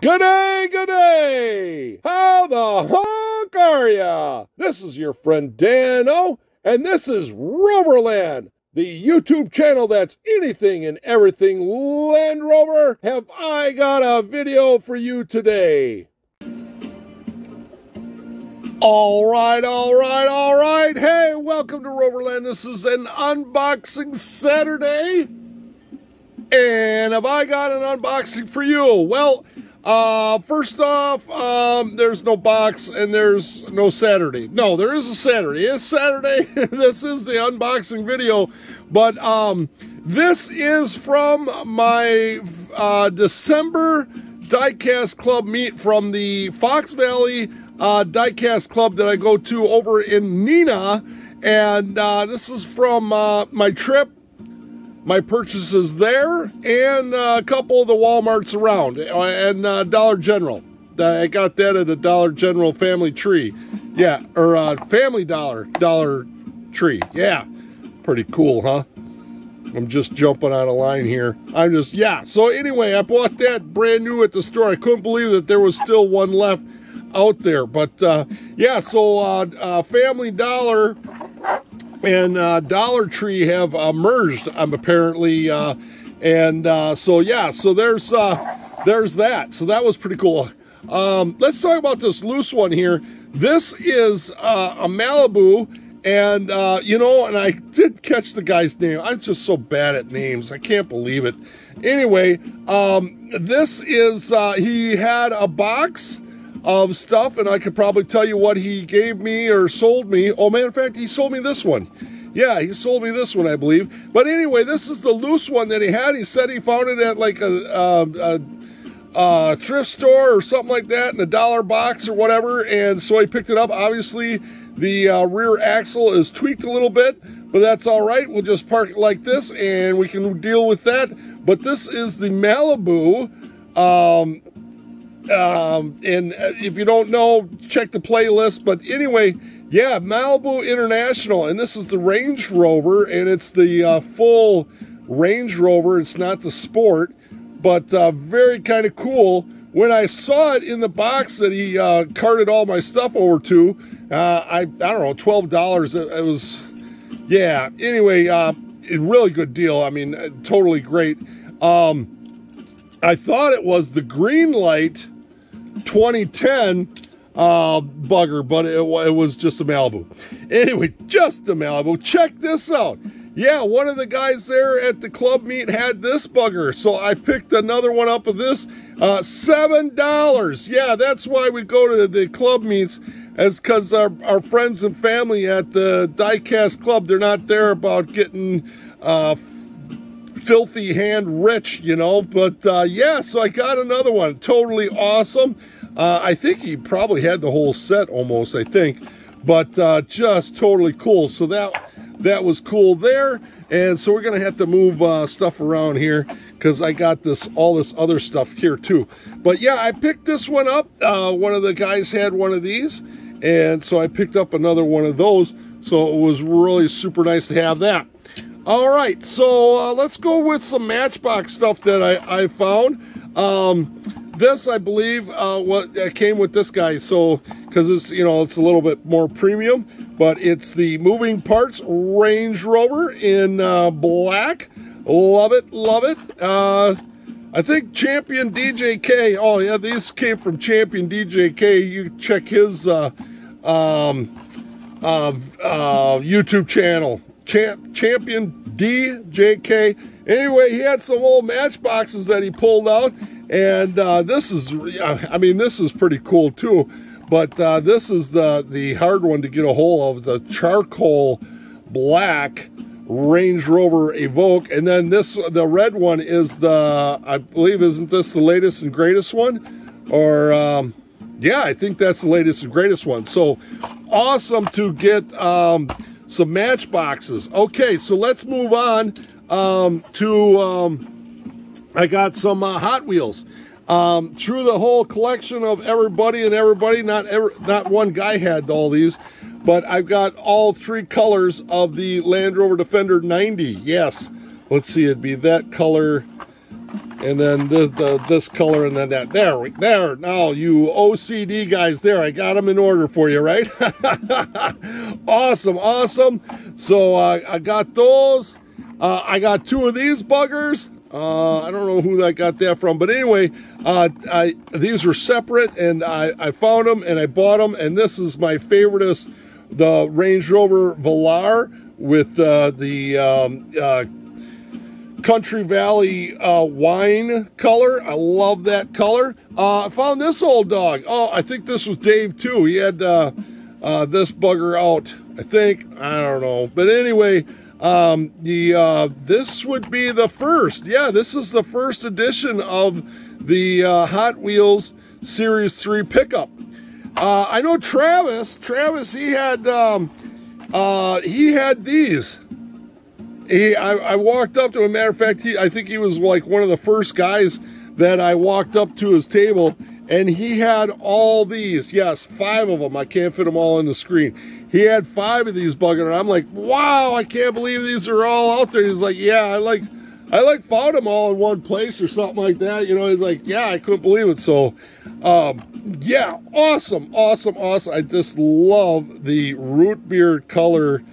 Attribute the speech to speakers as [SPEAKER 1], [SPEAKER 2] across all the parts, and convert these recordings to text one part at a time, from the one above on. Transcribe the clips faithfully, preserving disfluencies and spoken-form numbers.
[SPEAKER 1] Good day, good day! How the honk are ya? This is your friend Dan-O, and this is Roverland, the YouTube channel that's anything and everything Land Rover. Have I got a video for you today? All right, all right, all right. Hey, welcome to Roverland. This is an unboxing Saturday. And have I got an unboxing for you? Well, uh, first off, um, there's no box and there's no Saturday. No, there is a Saturday. It's Saturday. This is the unboxing video. But um, this is from my uh, December Diecast Club meet from the Fox Valley uh, Diecast Club that I go to over in Neenah. And uh, this is from uh, my trip. My purchases there, and uh, a couple of the Walmarts around, and uh, Dollar General. I got that at a Dollar General Family Tree. Yeah, or uh, Family Dollar, Dollar Tree. Yeah, pretty cool, huh? I'm just jumping on a line here. I'm just, yeah. So anyway, I bought that brand new at the store. I couldn't believe that there was still one left out there. But uh, yeah, so uh, uh, Family Dollar and uh, Dollar Tree have uh, merged, um, apparently, uh, and uh, so yeah, so there's uh, there's that. So that was pretty cool. Um, let's talk about this loose one here. This is uh, a Malibu, and uh, you know, and I did catch the guy's name. I'm just so bad at names. I can't believe it. Anyway, um, this is uh, he had a box of stuff, and I could probably tell you what he gave me or sold me. Oh, matter of fact, he sold me this one. Yeah, he sold me this one, I believe. But anyway, this is the loose one that he had. He said he found it at like a, a, a, a thrift store or something like that in a dollar box or whatever, and so he picked it up. Obviously, the uh, rear axle is tweaked a little bit, but that's all right. We'll just park it like this, and we can deal with that. But this is the Malibu. Um, Um, and if you don't know, check the playlist. But anyway, yeah, Malibu International, and this is the Range Rover, and it's the uh, full Range Rover. It's not the Sport, but uh, very kind of cool. When I saw it in the box that he uh, carted all my stuff over to, uh, I, I don't know, twelve dollars. It, it was, yeah. Anyway, uh, a really good deal. I mean, totally great. Um, I thought it was the Greenlight twenty ten uh, bugger, but it, it was just a Malibu. Anyway, just a Malibu. Check this out. Yeah, one of the guys there at the club meet had this bugger, so I picked another one up of this. Uh, seven dollars. Yeah, that's why we go to the club meets, as because our, our friends and family at the Diecast Club, they're not there about getting uh, filthy hand rich, you know. But uh, yeah, so I got another one. Totally awesome. Uh, I think he probably had the whole set almost, I think. But uh, just totally cool. So that that was cool there. And so we're going to have to move uh, stuff around here because I got this all this other stuff here too. But yeah, I picked this one up. Uh, one of the guys had one of these. And so I picked up another one of those. So it was really super nice to have that. All right, so uh, let's go with some Matchbox stuff that I, I found. Um, this, I believe, uh, what uh, came with this guy. So, because it's, you know, it's a little bit more premium, but it's the Moving Parts Range Rover in uh, black. Love it, love it. Uh, I think Champion D J K. Oh yeah, these came from Champion D J K. You check his uh, um, uh, uh, YouTube channel. Champ, Champion D J K. Anyway, he had some old Matchboxes that he pulled out, and uh, this is, I mean, this is pretty cool too. But uh, this is the the hard one to get a hold of, the charcoal black Range Rover Evoque, and then this, the red one is the, I believe, isn't this the latest and greatest one? Or um, yeah, I think that's the latest and greatest one. So awesome to get. Um, Some Matchboxes. Okay, so let's move on um, to, um, I got some uh, Hot Wheels. Um, through the whole collection of everybody and everybody, not every, not one guy had all these, but I've got all three colors of the Land Rover Defender ninety. Yes, let's see, it'd be that color and then the, the, this color, and then that. There, we, there. Now, you O C D guys, there, I got them in order for you, right? Awesome, awesome. So uh, I got those. Uh, I got two of these buggers. Uh, I don't know who I got that from, but anyway, uh, I, these were separate, and I, I found them, and I bought them, and this is my favoriteest, the Range Rover Velar with uh, the um, uh, Country Valley uh, wine color. I love that color. Uh, I found this old dog. Oh, I think this was Dave, too. He had uh, uh, this bugger out, I think. I don't know. But anyway... Um, the, uh, this would be the first, yeah, this is the first edition of the, uh, Hot Wheels Series three pickup. Uh, I know Travis, Travis, he had, um, uh, he had these. He, I, I walked up to him, matter of fact, he, I think he was like one of the first guys that I walked up to his table, and he had all these, yes, five of them. I can't fit them all on the screen. He had five of these buggers, and I'm like, wow, I can't believe these are all out there. He's like, yeah, I like, I like found them all in one place or something like that. You know, he's like, yeah, I couldn't believe it. So, um, yeah, awesome, awesome, awesome. I just love the root beer color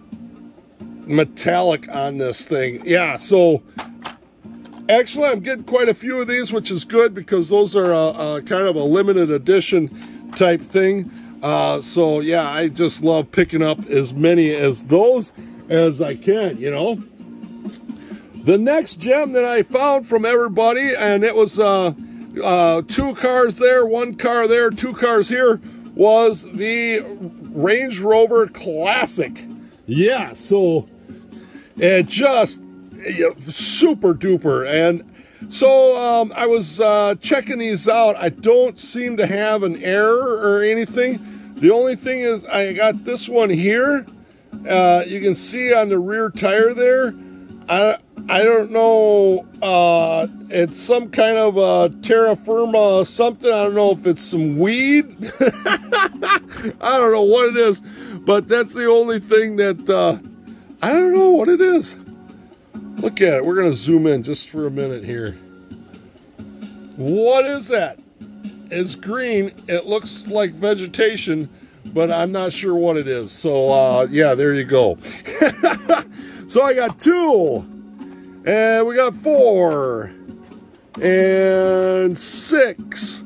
[SPEAKER 1] metallic on this thing. Yeah, so actually I'm getting quite a few of these, which is good because those are a, a kind of a limited edition type thing. Uh, so yeah, I just love picking up as many as those as I can, you know. The next gem that I found from everybody, and it was uh, uh, two cars there, one car there, two cars here, was the Range Rover Classic. Yeah, so it just yeah, super duper. And so um, I was uh, checking these out. I don't seem to have an error or anything. The only thing is I got this one here. Uh, you can see on the rear tire there. I, I don't know. Uh, it's some kind of a terra firma something. I don't know if it's some weed. I don't know what it is. But that's the only thing that... Uh, I don't know what it is. Look at it. We're going to zoom in just for a minute here. What is that? It's green. It looks like vegetation, but I'm not sure what it is. So, uh, yeah, there you go. So I got two, and we got four, and six,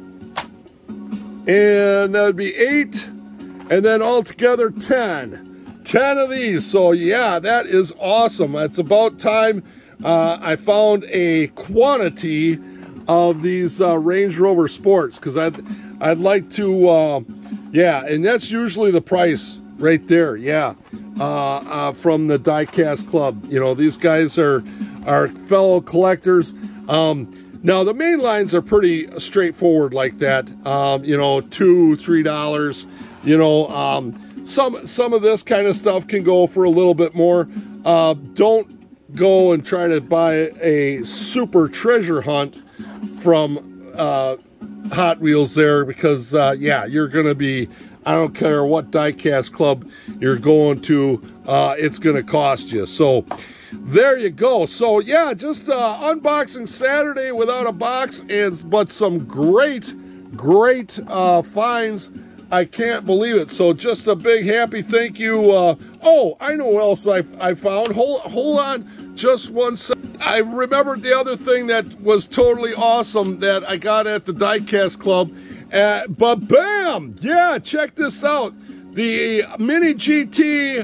[SPEAKER 1] and that would be eight, and then altogether ten. ten of these. So, yeah, that is awesome. It's about time uh, I found a quantity of these uh, Range Rover Sports, because I'd, I'd like to, uh, yeah, and that's usually the price right there, yeah, uh, uh, from the Diecast Club. You know, these guys are, are fellow collectors. Um, now, the main lines are pretty straightforward like that, um, you know, two, three dollars, you know, um, some, some of this kind of stuff can go for a little bit more. Uh, don't go and try to buy a super treasure hunt from uh, Hot Wheels there, because uh, yeah, you're gonna be, I don't care what Diecast Club you're going to, uh, it's gonna cost you. So there you go. So yeah, just uh, unboxing Saturday without a box, and but some great great uh, finds. I can't believe it. So just a big happy thank you. Uh, oh, I know what else I, I found. Hold, hold on just one second. I remembered the other thing that was totally awesome that I got at the Diecast Club. Uh, but bam! Yeah, check this out. The Mini G T, uh,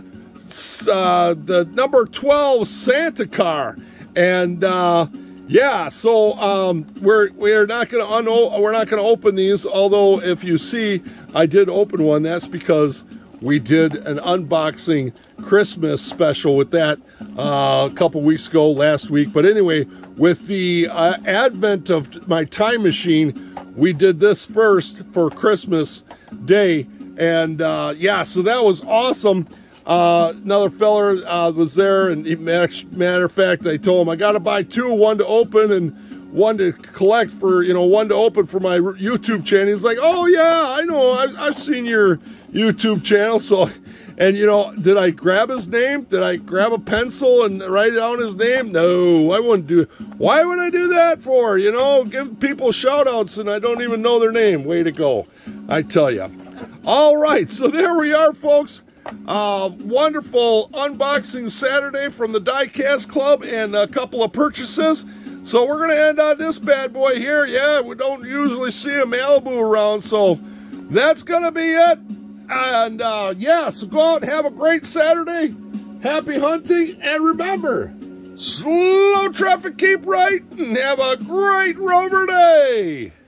[SPEAKER 1] the number twelve Santa car. And uh, yeah, so um, we're we're not gonna un we're not gonna open these. Although if you see, I did open one. That's because we did an unboxing Christmas special with that uh, a couple weeks ago, last week. But anyway, with the uh, advent of my time machine, we did this first for Christmas Day, and uh, yeah, so that was awesome. Uh, another feller uh, was there, and he, matter of fact, I told him I got to buy two, one to open and one to collect for, you know, one to open for my YouTube channel. He's like, oh yeah, I know, I've, I've seen your YouTube channel. So And, you know, did I grab his name? Did I grab a pencil and write down his name? No, I wouldn't do it. Why would I do that for? You know, give people shout outs and I don't even know their name. Way to go, I tell you. All right, so there we are, folks. Uh, wonderful unboxing Saturday from the Diecast Club and a couple of purchases. So we're going to end on this bad boy here. Yeah, we don't usually see a Malibu around, so that's going to be it. And, uh, yeah, so go out and have a great Saturday. Happy hunting. And remember, slow traffic, keep right, and have a great Rover day.